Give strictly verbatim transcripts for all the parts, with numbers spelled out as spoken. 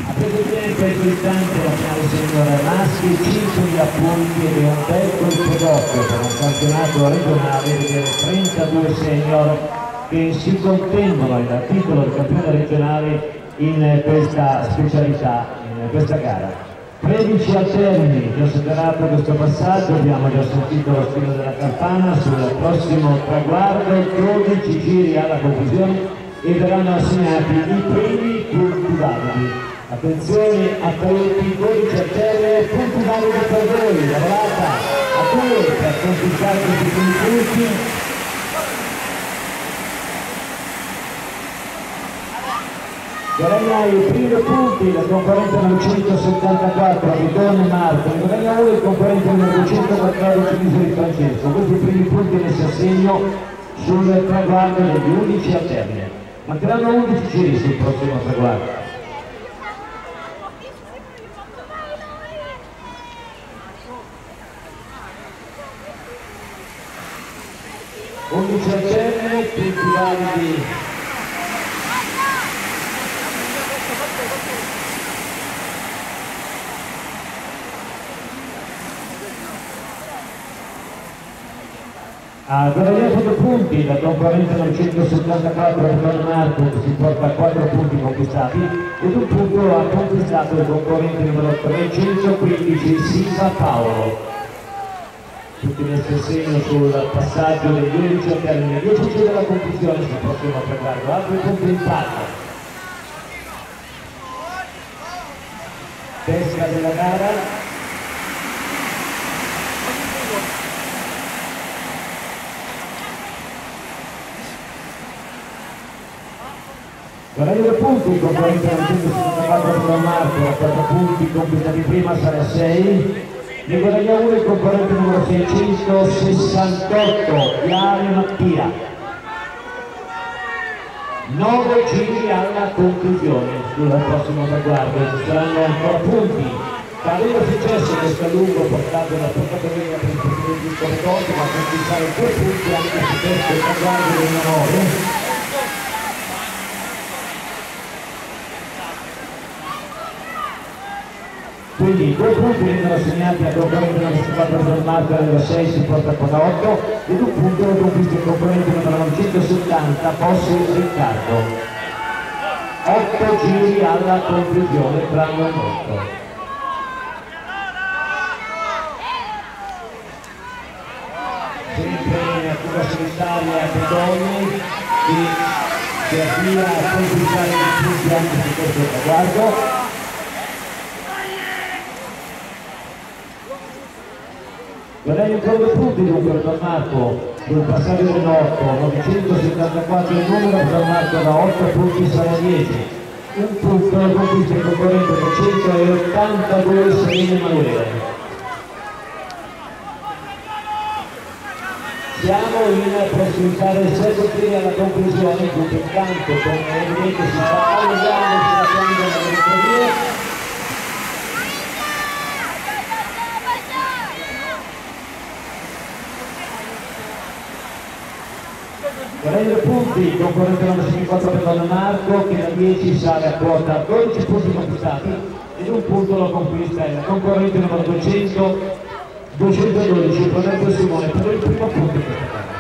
in questo istante la finale signora maschi, cinquemila punti ed è un bel colpo d'occhio per un campionato regionale vedere trentadue senior che si contendono il titolo di campione regionale in questa specialità, in questa gara. tredici alterni, già superato questo passaggio, abbiamo già sentito lo squillo della campana sul prossimo traguardo, dodici giri alla conclusione e verranno assegnati i primi punti validi. Attenzione a tutti, dodici alterni, punti validi per voi, lavorata a due per conquistare questi primi punti. Guadagna i primi punti la concorrente novecentosettantaquattro di Don Marco, guadagna uno il concorrente numero duecentoquattordici di Francesco. Questi primi punti messi a segno sul traguardo degli undici alterni. Mancheranno undici giri sul prossimo traguardo. undici alterni, punti validi. Ha guadagnato due punti la concorrente novecentosettantaquattro per Don Marco che si porta a quattro punti conquistati ed un punto ha conquistato il concorrente numero trecentoquindici Silva Paolo. Tutti messi a segno sul passaggio degli undici alterni, dieci giri della conclusione sul prossimo traguardo, altri punti in impatto. Pesca della gara. Guadagna due punti, il concorrente novecentosettantaquattro per Don Marco, a quattro punti conquistati prima sale a sei. Ne guadagna uno il concorrente numero seicentosessantotto, Ilario Mattia. nove giri alla conclusione sul prossimo traguardo, ci saranno ancora punti. Pareva successo questo lungo portato da portatore per il presidente di Corridoio, ma conquistare due punti anche su questo traguardo del nove. Quindi due punti vengono assegnati al concorrente novecentoquattro per Marco, numero sei si porta con otto ed un punto lo conquista il concorrente numero novecentosettanta Bossi Riccardo. otto giri alla conclusione, bravo e molto. Sempre in attiva solitaria Bedoni che si avvia a conquistare i punti anche su questo traguardo. Guadagna ancora due punti dunque per Don Marco sul passaggio del otto, novecentosettantaquattro il numero per Don Marco da otto punti sale a dieci. Un punto la conquista il concorrente trecentottantadue Serena Emanuele. Siamo in prossimità del sette giri alla conclusione, dunque intanto con evidente si sta allungando sulla pianta della vetrovia. Guadagna due punti, il concorrente novecentoquattro per Don Marco che da dieci sale a quota dodici punti conquistati ed un punto lo conquista il concorrente numero duecento, duecentododici Roberto Simone per il primo punto in questa gara.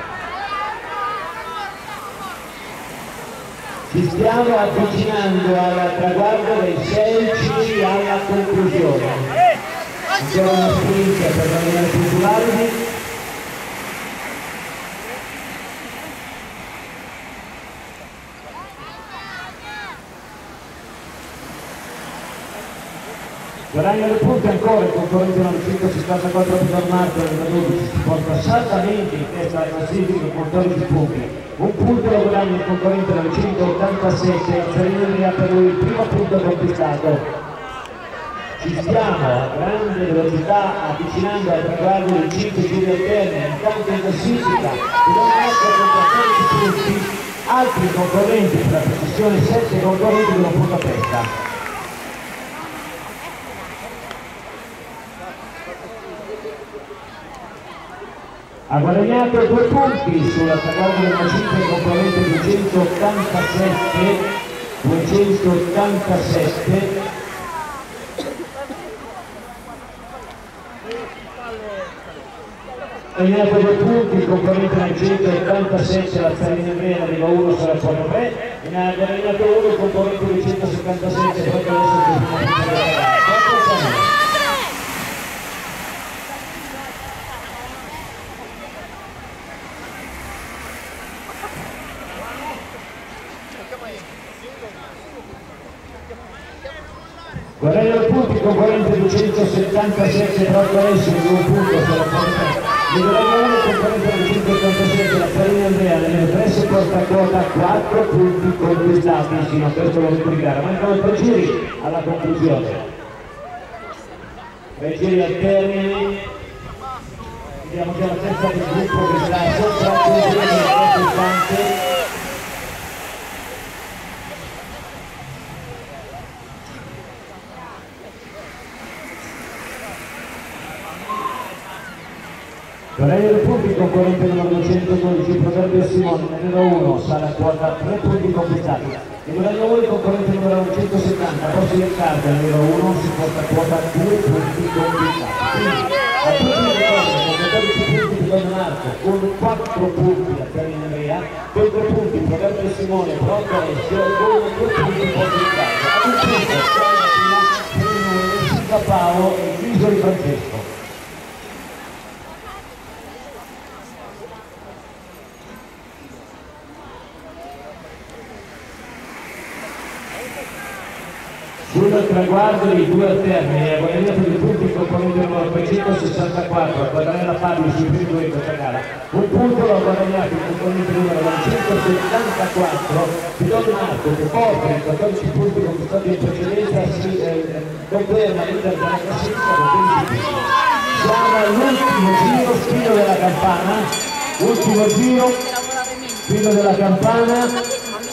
Ci stiamo avvicinando al traguardo dei sei giri alla conclusione. Ancora una sprint per guadagnare punti validi. Guadagna due punti ancora il concorrente novecentosettantaquattro per Don Marco, numero dodici si porta saldamente in testa alla classifica con quattordici punti. Un punto lo guadagna il concorrente novecentottantasette, Serena per lui il primo punto conquistato. Ci stiamo a grande velocità avvicinando al traguardo dei cinque giri alterni, intanto in classifica Don Marco con quattordici punti, altri concorrenti per la precisione sette concorrenti con un punto a testa. Ha guadagnato due punti sulla traguardo del Macita il concorrente duecentottantasette, duecentottantasette Guadagnato due punti, il componente nel centottantasette, la Zarina Andrea, arriva uno sulla quota tre, e ne ha guadagnato uno, il componente del centosettantasette, proprio adesso che prima di guadagna due punti, il componente duecentosettantasette, proprio adesso di un punto sulla quota tre. Il guadagna uno, il componente duecentottantasette, la Zarina Andrea, nelle tre si porta a quota quattro punti completati fino a questo momento di gara. Mancano tre giri alla conclusione. Tre giri al termine. Vediamo già la testa del gruppo che sta sottratto il giro in questo istante. Guadagna due punti, il concorrente numero duecentododici, Proverbio Simone, numero uno, sale a quota tre punti completati. E guadagna uno il concorrente numero novecentosettanta, Rossi del Carta, numero uno, si porta a quota due punti completati. Quindi, a tutti i ricordi, con quattordici punti di Don Marco, con quattro punti a Zarina Andrea, con tre punti Proverbio Simone, Rocco Alessio, con due punti completati. Ad un punto, Scala, Primo, Silva Paolo e Griso di Francesco. Sul traguardo dei due al termine, ha guadagnato dei punti il componente numero trecentosessantaquattro, Quadrarella Fabio sui primi due in questa gara. Un punto l'ha guadagnato il componente numero novecentosettantaquattro, di Don Marco, che porta i quattordici punti conquistati in precedenza, si eh, conferma leader della classifica con quindici punti. Siamo all'ultimo giro, filo della campana, ultimo giro, filo della campana.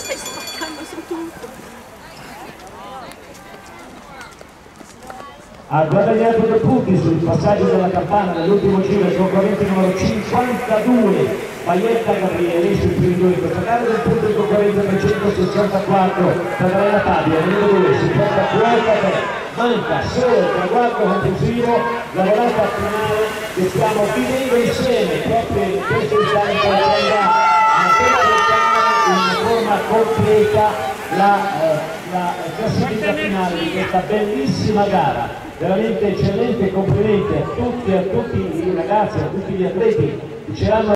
Ha guadagnato due punti sul passaggio della campana nell'ultimo giro il concorrente numero cinquantadue, Maietta Gabriele, sui primi due in questa gara, del punto il concorrente trecentosessantaquattro, Quadrarella Fabio, numero due, si porta a quota tre. Manca solo il traguardo conclusivo, la volata finale che stiamo vivendo insieme proprio in questo istante per andare a completare in forma completa la, eh, la classifica finale di questa bellissima gara. Veramente eccellente, complimenti a tutti, a tutti i ragazzi, a tutti gli atleti che ce l'hanno